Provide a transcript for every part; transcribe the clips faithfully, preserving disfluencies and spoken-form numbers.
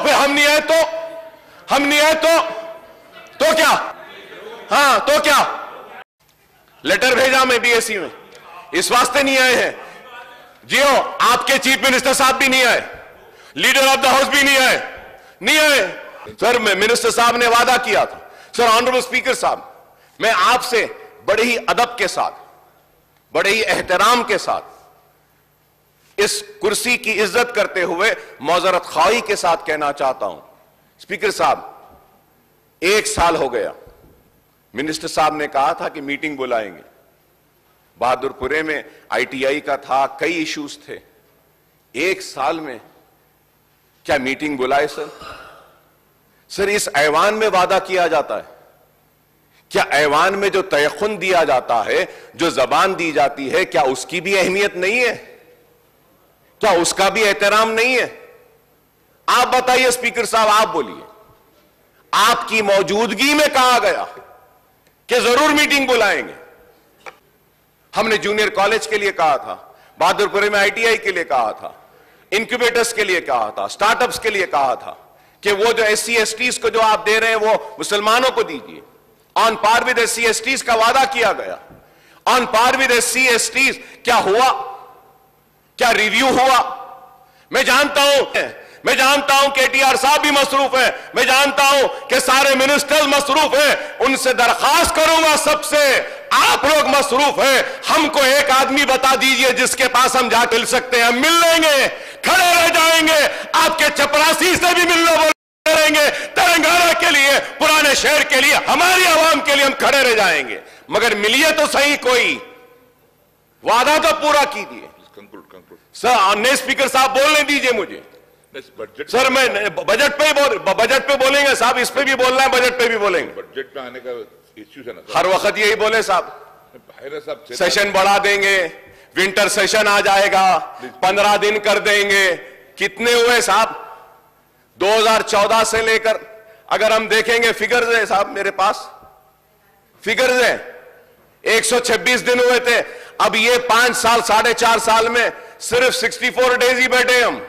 फिर हम नहीं आए तो हम नहीं आए तो तो क्या? हाँ तो क्या? लेटर भेजा मैं बीएससी में, इस वास्ते नहीं आए हैं। जियो, आपके चीफ मिनिस्टर साहब भी नहीं आए, लीडर ऑफ द हाउस भी नहीं आए, नहीं आए। सर मैं मिनिस्टर साहब ने वादा किया था, सर ऑनरेबल स्पीकर साहब, मैं आपसे बड़े ही अदब के साथ, बड़े ही एहतराम के साथ, इस कुर्सी की इज्जत करते हुए मौजरत ख्वाही के साथ कहना चाहता हूं, स्पीकर साहब एक साल हो गया, मिनिस्टर साहब ने कहा था कि मीटिंग बुलाएंगे, बहादुरपुरे में आईटीआई का था, कई इश्यूज थे, एक साल में क्या मीटिंग बुलाए सर? सर इस ऐवान में वादा किया जाता है, क्या ऐवान में जो तयखुन दिया जाता है, जो जबान दी जाती है, क्या उसकी भी अहमियत नहीं है? क्या उसका भी एहतराम नहीं है? आप बताइए स्पीकर साहब, आप बोलिए, आपकी मौजूदगी में कहा गया कि जरूर मीटिंग बुलाएंगे। हमने जूनियर कॉलेज के लिए कहा था, बहादुरपुरे में आईटीआई के लिए कहा था, इंक्यूबेटर्स के लिए कहा था, स्टार्टअप्स के लिए कहा था कि वो जो एस सी एस टीज को जो आप दे रहे हैं वो मुसलमानों को दीजिए। On par with S C S Ts का वादा किया गया, on par with S C S Ts. क्या हुआ? क्या रिव्यू हुआ? मैं जानता हूं मैं जानता हूं कि टीआर साहब भी मसरूफ है, मैं जानता हूं कि सारे मिनिस्टर्स मसरूफ हैं, उनसे दरखास्त करूंगा सबसे, आप लोग मसरूफ हैं, हमको एक आदमी बता दीजिए जिसके पास हम जा मिल सकते हैं, हम मिल लेंगे, खड़े रह जाएंगे, आपके चपरासी से भी मिलने बोलेंगे, तेलंगाना के लिए, पुराने शहर के लिए, हमारी आवाम के लिए हम खड़े रह जाएंगे, मगर मिलिए तो सही, कोई वादा तो पूरा कीजिए। सर अन्य स्पीकर साहब बोलने दीजिए मुझे। सर मैं बजट पे ही बोल बजट पे बोलेंगे साहब, इस पे भी बोलना है, बजट पे भी बोलेंगे। बजट में आने का इश्यू है ना, हर वक्त यही बोले साहब, सेशन बढ़ा देंगे, विंटर सेशन आ जाएगा, पंद्रह दिन कर देंगे। कितने हुए साहब? दो हज़ार चौदह से लेकर अगर हम देखेंगे, फिगर्स है साहब मेरे पास, फिगर्स है, एक सौ छब्बीस दिन हुए थे। अब ये पांच साल साढ़े चार साल में सिर्फ चौंसठ डेज ही बैठे हम।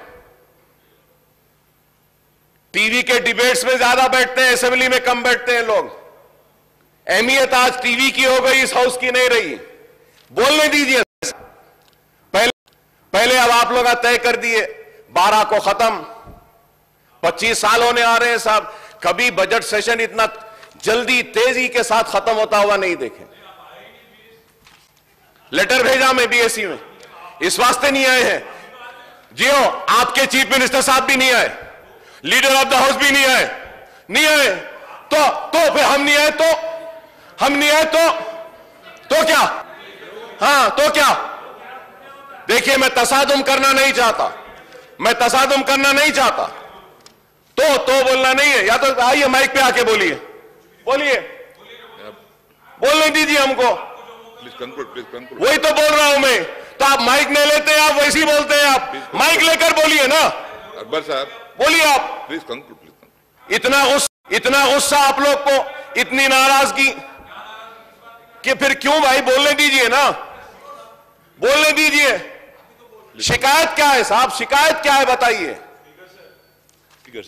टीवी के डिबेट्स में ज्यादा बैठते हैं, असेंबली में कम बैठते हैं लोग। अहमियत आज टीवी की हो गई, इस हाउस की नहीं रही। बोलने दीजिए। पहले पहले अब आप लोग तय कर दिए बारह को खत्म, पच्चीस साल होने आ रहे हैं साहब, कभी बजट सेशन इतना जल्दी तेजी के साथ खत्म होता हुआ नहीं देखे। लेटर भेजा मैं बीएससी में, इस वास्ते नहीं आए हैं। जियो, आपके चीफ मिनिस्टर साहब भी नहीं आए, लीडर ऑफ द हाउस भी नहीं आए, नहीं आए तो तो फिर हम नहीं आए तो हम नहीं आए तो तो क्या? हाँ तो क्या? देखिए मैं तसादुम करना नहीं चाहता, मैं तसादुम करना नहीं चाहता, तो तो बोलना नहीं है। या तो आइए माइक पे आके बोलिए, बोलिए, बोलने दीजिए हमको। Please conclude, please conclude. वही तो बोल रहा हूं मैं, तो आप माइक नहीं लेते, आप वैसे ही बोलते हैं। आप माइक लेकर बोलिए ना। अकबर साहब बोलिए आप, प्लीज कंक्लूड, प्लीज। इतना गुस्सा इतना गुस्सा आप लोग को, इतनी नाराजगी कि फिर क्यों भाई? बोलने दीजिए ना, बोलने दीजिए। शिकायत क्या है साहब? शिकायत क्या है बताइए। स्पीकर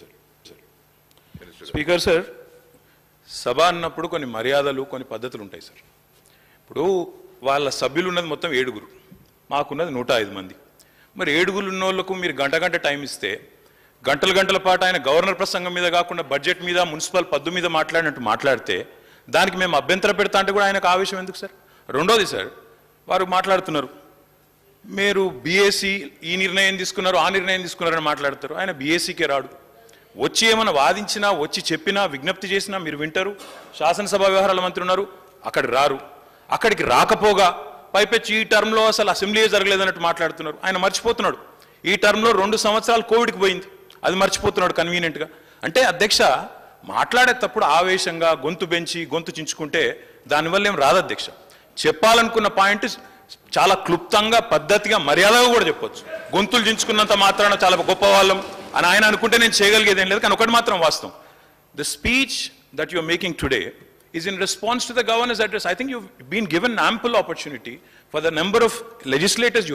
सर, స్పీకర్ సార్, సభ అన్నప్పుడు కొన్ని మర్యాదలు కొన్ని పద్ధతులు ఉంటాయి సార్. ఇప్పుడు వాళ్ళ సభ్యులు ఉన్నది మొత్తం ఏడుగురు, మాకున్నది నూట ఐదు మంది. మరి ఏడుగురు ఉన్న వాళ్ళకు మీరు గంట గంట టైం ఇస్తే గంటల గంటల పాటు ఆయన గవర్నర్ ప్రసంగం మీద కాకుండా బడ్జెట్ మీద, మున్సిపల్ పద్దు మీద మాట్లాడినట్టు మాట్లాడితే దానికి మేము అభ్యంతరం పెడతా అంటే కూడా ఆయనకు ఆవేశం ఎందుకు సార్? రెండోది సార్, వారు మాట్లాడుతున్నారు మీరు బీఎస్సీ ఈ నిర్ణయం తీసుకున్నారు, ఆ నిర్ణయం తీసుకున్నారని మాట్లాడతారు. ఆయన బీఎస్సీకే రాడు, వచ్చి ఏమైనా వాదించినా, వచ్చి చెప్పినా, విజ్ఞప్తి చేసినా మీరు వింటారు. శాసనసభ వ్యవహారాల మంత్రి ఉన్నారు, అక్కడ రారు. అక్కడికి రాకపోగా పైపెచ్చి ఈ టర్మ్లో అసలు అసెంబ్లీయే జరగలేదన్నట్టు మాట్లాడుతున్నారు. ఆయన మర్చిపోతున్నాడు ఈ టర్మ్లో రెండు సంవత్సరాలు కోవిడ్కి పోయింది, అది మర్చిపోతున్నాడు కన్వీనియంట్గా. అంటే అధ్యక్ష మాట్లాడేటప్పుడు ఆవేశంగా గొంతు పెంచి గొంతు చించుకుంటే దానివల్ల ఏం రాదు అధ్యక్ష. చెప్పాలనుకున్న పాయింట్ చాలా క్లుప్తంగా, పద్ధతిగా, మర్యాదగా కూడా చెప్పొచ్చు. గొంతులు చించుకున్నంత మాత్రాన చాలా గొప్ప వాళ్ళం అని ఆయన అనుకుంటే నేను చేయగలిగేది ఏం లేదు. కానీ ఒకటి మాత్రం వాస్తవం, the speech that you are making today is in response to the governor's address. I think you've been given ample opportunity for the number of legislators you have.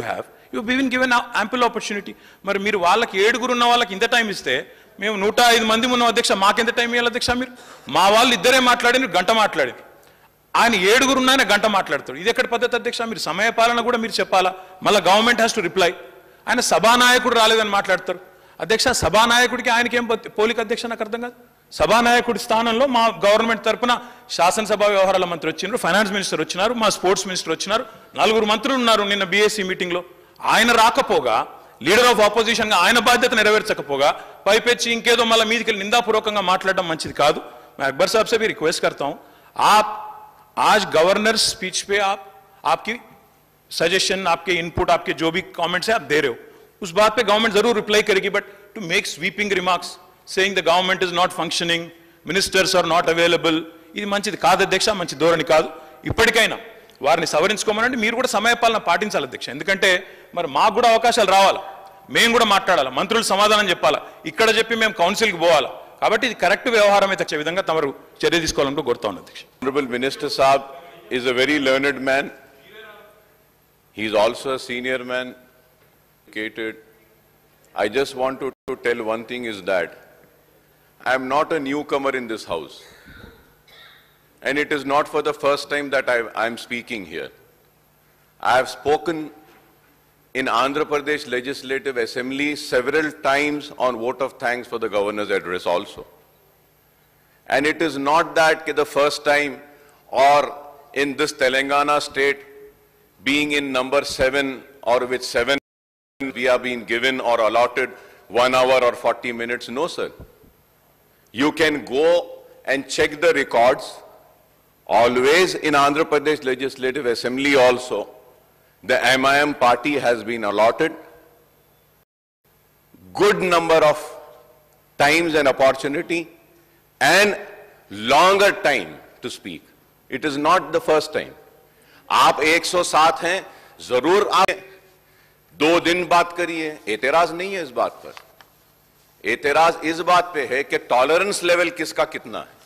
You been given ample opportunity. మరి మీరు వాళ్ళకి ఏడుగురు ఉన్న వాళ్ళకి ఇంత time ఇస్తే మేము నూట ఐదు మంది ఉన్నాం అధ్యక్ష, మాకెంత టైం ఇవ్వాలి అధ్యక్ష? మీరు మా వాళ్ళు ఇద్దరే మాట్లాడి గంట మాట్లాడారు, ఆయన ఏడుగురు ఉన్నాయని గంట మాట్లాడతాడు. ఇది ఎక్కడ పద్ధతి అధ్యక్ష? మీరు సమయపాలన కూడా మీరు చెప్పాలా? మళ్ళీ గవర్నమెంట్ హ్యాస్ టు రిప్లై. ఆయన సభానాయకుడు రాలేదని మాట్లాడతారు అధ్యక్ష. సభానాయకుడికి ఆయనకి ఏం పోలిక అధ్యక్ష? నాకు అర్థం కాదు. సభానాయకుడి స్థానంలో మా గవర్నమెంట్ తరఫున శాసనసభ వ్యవహారాల మంత్రి వచ్చినారు, ఫైనాన్స్ మినిస్టర్ వచ్చినారు, మా స్పోర్ట్స్ మినిస్టర్ వచ్చినారు, నలుగురు మంత్రులు ఉన్నారు నిన్న బీఎస్సీ మీటింగ్లో. ఆయన రాకపోగా, లీడర్ ఆఫ్ ఆపోజిషన్గా ఆయన బాధ్యత నెరవేర్చకపోగా పైపెచ్చి ఇంకేదో మళ్ళీ మీదికి నిందాపూర్వకంగా మాట్లాడడం మంచిది కాదు. मैं अकबर साहब से भी रिक्वेस्ट करता हूं, आप आज गवर्नर स्पीच पे आप आपकी सजेशन, आपके इनपुट, आपके जो भी कमेंट्स है आप दे रहे हो, उस बात पे गवर्नमेंट जरूर रिप्लाई करेगी. But to make sweeping remarks saying the government is not functioning, ministers are not available, ఇది మంచిది కాదు అధ్యక్ష, మంచి ధోరణి కాదు. ఇప్పటికైనా వారిని సవరించుకోమనండి. మీరు కూడా సమయపాలన పాటించాలి అధ్యక్ష. ఎందుకంటే మరి మాకు కూడా అవకాశాలు రావాలి, మేము కూడా మాట్లాడాలి, మంత్రులు సమాధానం చెప్పాలా, ఇక్కడ చెప్పి మేము కౌన్సిల్కి పోవాలా. కాబట్టి ఇది కరెక్ట్ వ్యవహారం అయితే వచ్చే విధంగా తమరు చర్య తీసుకోవాలని కోరుతా ఉన్నాను అధ్యక్ష. Honorable Minister Saab is a very learned man. He is also a senior man. I just want to, to tell one thing is that I am not a newcomer in this house, and it is not for the first time that I, I am speaking here. I have spoken in Andhra Pradesh Legislative Assembly several times on vote of thanks for the governor's address also. And it is not that the first time or in this Telangana state being in number seven or with seven we are being given or allotted one hour or forty minutes. No, sir. You can go and check the records. Always in Andhra Pradesh Legislative Assembly also, the M I M party has been allotted good number of times and opportunity and longer time to speak. It is not the first time. आप एक सौ सात हैं, जरूर आप दो दिन बात करिए, एतराज नहीं है इस बात पर. एतराज इस बात पे है कि टॉलरेंस लेवल किसका कितना है.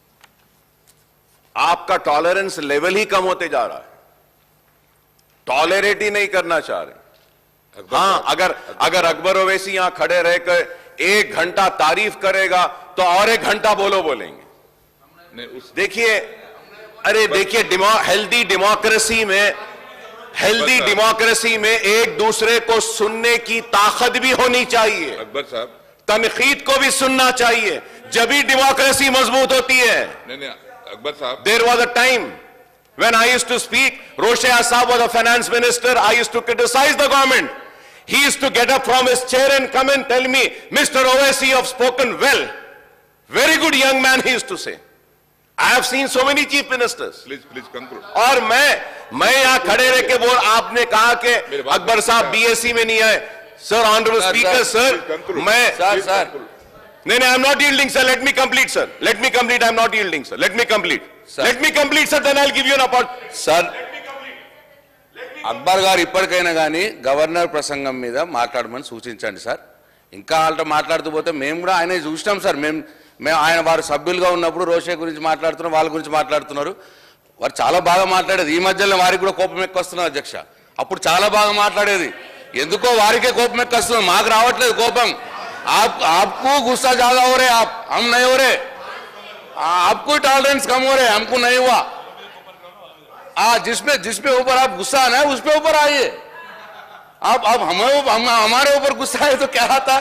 आपका टॉलरेंस लेवल ही कम होते जा रहा है, टॉलरेट ही नहीं करना चाह रहे. हाँ, अगर अगर अकबर ओवैसी यहां खड़े रहकर एक घंटा तारीफ करेगा तो और एक घंटा बोलो बोलेंगे. देखिए, अरे देखिए, हेल्दी डेमोक्रेसी में हेल्दी डेमोक्रेसी में एक दूसरे को सुनने की ताकत भी होनी चाहिए. अकबर साहब, तनकीद को भी सुनना चाहिए, जब ही डेमोक्रेसी मजबूत होती है. नहीं नहीं अकबर साहब, there was a time when I used to speak, Roshaya Saab was a finance minister, I used to criticize the government. He used to get up from his chair and come and tell me, Mister Owaisi, you have spoken well. Very good young man, he used to say. I have seen so many chief ministers. please please conclude. और मैं मैं यहाँ खड़े रह के बोल, आपने कहा कि अकबर साहब बीएससी में नहीं आए. सर, ऑनरेबल स्पीकर, सर, मैं सर सर नहीं नहीं, I am not yielding, sir. Let me complete, sir. Let me complete. I am not yielding, sir. Let me complete. Sir. Let me complete, sir. Then I'll give you an opportunity. Sir, Akbar garu ఇప్పటికైనా కానీ governor ప్రసంగం మీద మాట్లాడమని సూచించండి sir. ఇంకా వాళ్ళతో మాట్లాడుతూ పోతే మేము కూడా ఆయన చూసినాం సార్. మేము మేము ఆయన వారు సభ్యులుగా ఉన్నప్పుడు రోషే గురించి మాట్లాడుతున్నారు, వాళ్ళ గురించి మాట్లాడుతున్నారు. వారు చాలా బాగా మాట్లాడేది. ఈ మధ్యలో వారికి కూడా కోపం ఎక్కువ వస్తున్నారు అధ్యక్ష. అప్పుడు చాలా బాగా మాట్లాడేది. ఎందుకో వారికే కోపం ఎక్కువ వస్తుంది, మాకు రావట్లేదు కోపం. आप आपको गुस्सा ज्यादा हो रहे, आप हम नहीं हो रहे. आपको टॉलरेंस कम हो रहे, हमको नहीं हुआ. आ, जिसमें जिसपे ऊपर आप गुस्सा आना है उस पे ऊपर आइए. आप अब हमें हम, हमारे ऊपर गुस्सा है तो क्या आता.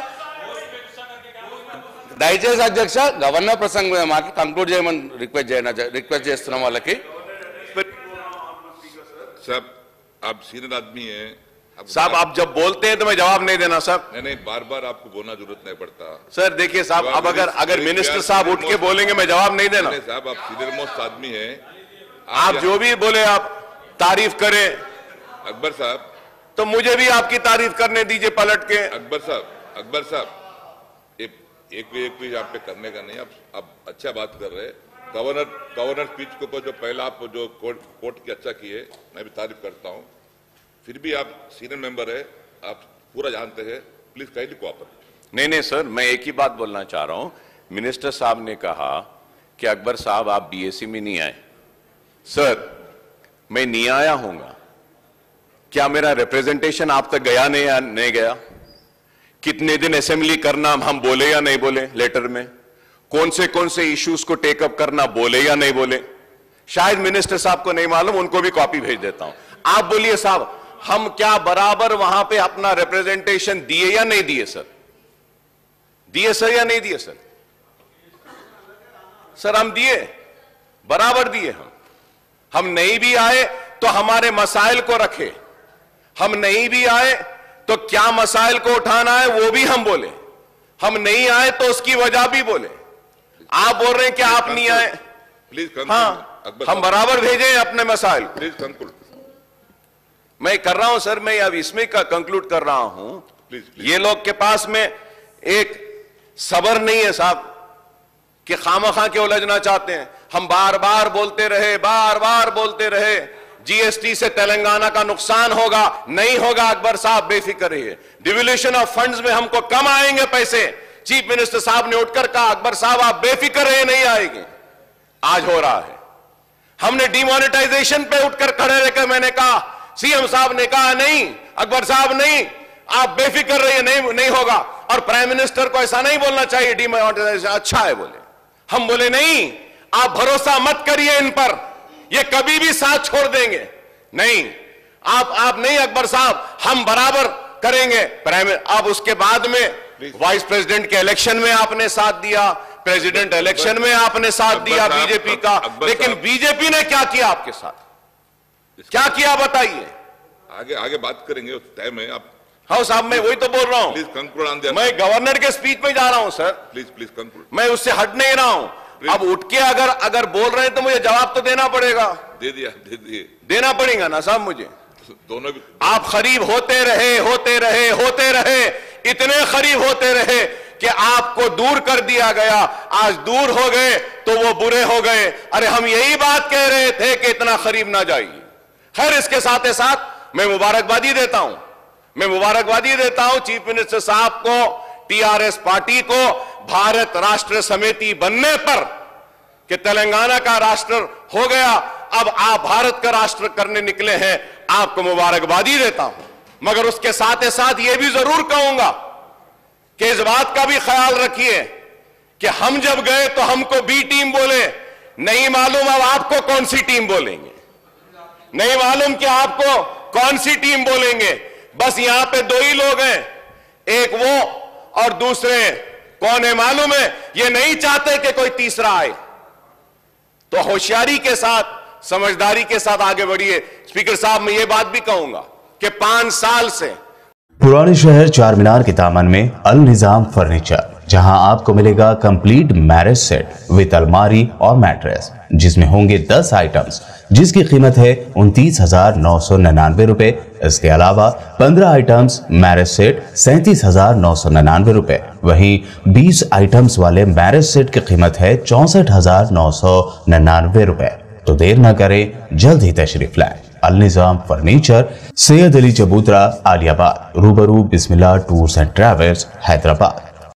దయచేసి అధ్యక్ష గవర్నర్ ప్రసంగం మీద మాట కంక్లూడ్ చేయమని రిక్వెస్ట్ చేయన రిక్వెస్ట్ చేస్తున్నాం వాళ్ళకి. साहब, आप सीनियर आदमी हैं. साहब, आप जब बोलते हैं तो मैं जवाब नहीं देना साहब. नहीं नहीं, बार बार आपको बोलना जरूरत नहीं पड़ता. सर देखिए साहब, अब अगर अगर मिनिस्टर साहब उठ के बोलेंगे मैं जवाब नहीं देना. नहीं साहब, आप सीनियर मोस्ट आदमी हैं. आप जो भी बोले आप तारीफ करें. अकबर साहब, तो मुझे भी आपकी तारीफ करने दीजिए पलट के. अकबर साहब, अकबर साहब, एक एक भी एक भी आप पे करने का नहीं. आप आप अच्छा बात कर रहे हैं. गवर्नर गवर्नर स्पीच के ऊपर जो पहला आप जो कोर्ट कोर्ट की अच्छा किए, मैं भी तारीफ करता हूँ. फिर भी आप सीनियर मेंबर है, आप पूरा जानते हैं. Please kindly cooperate. नहीं नहीं सर, मैं एक ही बात बोलना चाह रहा हूं. मिनिस्टर साहब ने कहा कि अकबर साहब आप बीएससी में नहीं आए. सर, मैं नहीं आया हूंगा, क्या मेरा रिप्रेजेंटेशन आप तक गया नहीं या नहीं गया? कितने दिन असेंबली करना हम बोले या नहीं बोले लेटर में? कौन से कौन से इश्यूज को टेकअप करना बोले या नहीं बोले? शायद मिनिस्टर साहब को नहीं मालूम, उनको भी कॉपी भेज देता हूं। आप बोलिए साहब, हम क्या बराबर वहां पे अपना रिप्रेजेंटेशन दिए या नहीं दिए सर? दिए सर या नहीं दिए सर? सर हम दिए, बराबर दिए। हम हम नहीं भी आए तो हमारे मसाइल को रखे, हम नहीं भी आए तो क्या मसाइल को उठाना है वो भी हम बोले, हम नहीं आए तो उसकी वजह भी बोले। आप बोल रहे हैं कि आप नहीं आए, प्लीज हाँ हम बराबर भेजे अपने मसाइल। Please conclude. मैं कर रहा हूं सर, मैं अब इसमें का कंक्लूड कर रहा हूं। Please, please. ये लोग के पास में एक सबर नहीं है साहब कि खामखा के उलझना चाहते हैं। हम बार बार बोलते रहे, बार बार बोलते रहे जीएसटी से तेलंगाना का नुकसान होगा, नहीं होगा। अकबर साहब बेफिक्र रहिए, डिवोल्यूशन ऑफ फंड्स में हमको कम आएंगे पैसे। चीफ मिनिस्टर साहब ने उठकर कहा अकबर साहब आप बेफिक्र रहिए, नहीं आएंगे। आज हो रहा है। हमने डिमोनेटाइजेशन पे उठकर खड़े रहकर मैंने कहा, सीएम साहब ने कहा नहीं अकबर साहब नहीं, आप बेफिक्र रहिए, नहीं नहीं होगा। और प्राइम मिनिस्टर को ऐसा नहीं बोलना चाहिए डिमोनेटाइजेशन अच्छा है बोले। हम बोले नहीं, आप भरोसा मत करिए इन पर, ये कभी भी साथ छोड़ देंगे। नहीं आप आप नहीं अकबर साहब, हम बराबर करेंगे। प्राइम अब उसके बाद में वाइस प्रेसिडेंट के इलेक्शन में आपने साथ दिया, प्रेसिडेंट इलेक्शन में आपने साथ दिया बीजेपी का, लेकिन बीजेपी ने क्या किया आपके साथ? क्या किया बताइए? आगे आगे बात करेंगे, टाइम है। आप हाँ साहब, मैं वही तो बोल रहा हूं। Please conclude on the. मैं गवर्नर के स्पीच में जा रहा हूं सर। Please please conclude. मैं उससे हट नहीं रहा हूं। अब उठ के अगर अगर बोल रहे हैं तो मुझे जवाब तो देना पड़ेगा। दे दिया दे दिए देना पड़ेगा ना साहब मुझे। दोनों भी। आप करीब होते रहे होते रहे होते रहे इतने करीब होते रहे कि आपको दूर कर दिया गया। आज दूर हो गए तो वो बुरे हो गए। अरे हम यही बात कह रहे थे कि इतना करीब ना जाइए। खैर, इसके साथ ही साथ मैं मुबारकबादी देता हूं मैं मुबारकबादी देता हूं चीफ मिनिस्टर साहब को, टीआरएस पार्टी को भारत राष्ट्र समिति बनने पर कि तेलंगाना का राष्ट्र हो गया। अब आप भारत का राष्ट्र करने निकले हैं, आपको मुबारकबादी देता हूं। मगर उसके साथ ही साथ यह भी जरूर कहूंगा कि इस बात का भी ख्याल रखिए कि हम जब गए तो हमको बी टीम बोले, नहीं मालूम अब आपको कौन सी टीम बोलेंगे, नहीं मालूम कि आपको कौन सी टीम बोलेंगे। बस यहां पे दो ही लोग हैं, एक वो और दूसरे कौन है मालूम है? ये नहीं चाहते कि कोई तीसरा आए। तो होशियारी के साथ, समझदारी के साथ आगे बढ़िए। स्पीकर साहब, मैं ये बात भी कहूंगा कि पांच साल से पुराने शहर चार मीनार के दामन में अल निजाम फर्नीचर, जहां आपको मिलेगा कंप्लीट मैरिज सेट विद अलमारी और मैट्रेस, जिसमें होंगे दस आइटम्स, जिसकी कीमत है उनतीस हजार नौ सौ निन्यानवे रुपए। इसके अलावा पंद्रह आइटम्स मैरिज सेट सैंतीस हजार नौ सौ निन्यानवे रुपए। वहीं बीस आइटम्स वाले मैरिज सेट की कीमत है चौसठ हजार नौ सौ निन्यानवे रुपए। तो देर न करें, जल्द ही तशरीफ लाएं। Al Nizam furniture, Syed Ali Chabutra, Aliabad, Rubaru Bismillah tours and travels, Hyderabad.